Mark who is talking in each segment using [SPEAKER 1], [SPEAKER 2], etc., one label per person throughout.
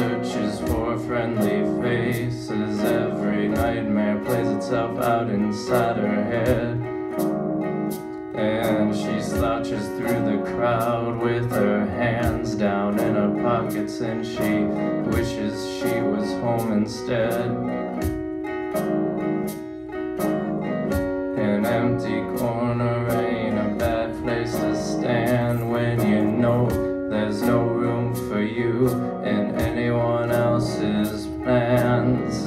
[SPEAKER 1] searches for friendly faces. Every nightmare plays itself out inside her head, and she slouches through the crowd with her hands down in her pockets, and she wishes she was home instead. An empty corner ain't a bad place to stand when you know there's no room for you in anyone else's plans.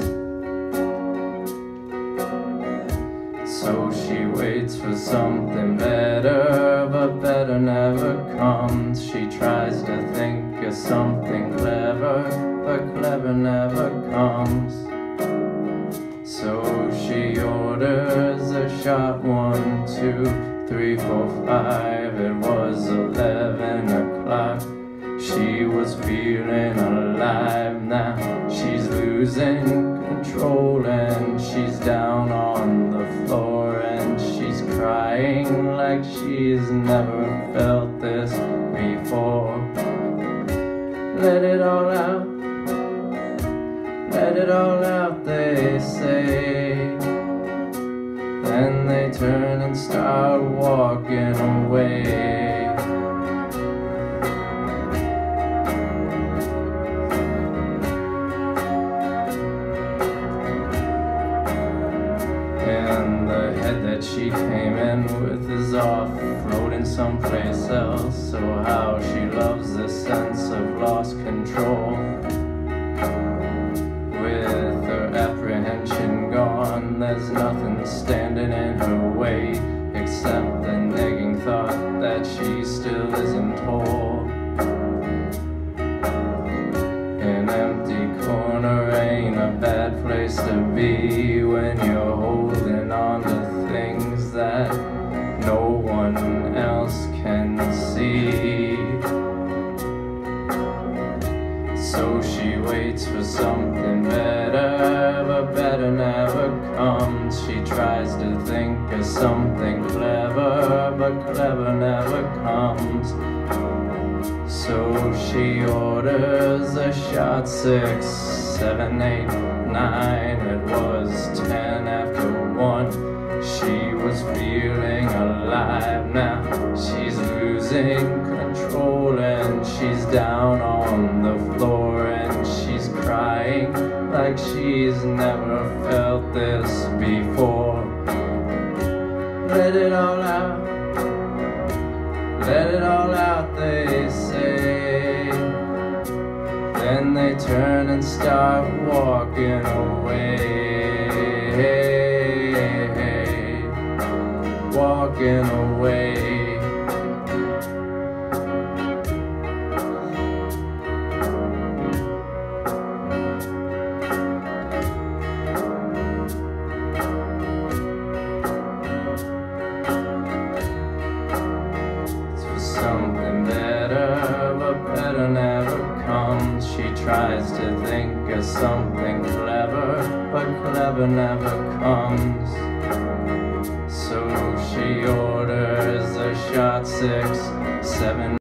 [SPEAKER 1] So she waits for something better, but better never comes. She tries to think of something clever, but clever never comes. So she orders a shot, 1, 2, 3, 4, 5. It was 11 o'clock. She was feeling alive now. She's losing control, and she's down on the floor, and she's crying like she's never felt this before. Let it all out, let it all out, they say. Then they turn and start walking away. And the head that she came in with is off, floating someplace else. So how she loves the sense of lost control. With her apprehension gone, there's nothing standing in her way except the nagging thought that she still isn't whole. An empty corner ain't a bad place to be when you're holding on to things that no one else can see. So she waits for something better, but better never comes. She tries to think of something clever, but clever never comes. So she orders a shot, 6, 7, 8, 9. It was 10 after 1. She was feeling alive now. She's losing control, and she's down on the floor, and she's crying like she's never felt this before. Let it all out, let it all out, they say. Then they turn and start walking away. Walking away. Something better, but better never comes. She tries to think of something clever, but clever never comes. So she orders a shot, 6, 7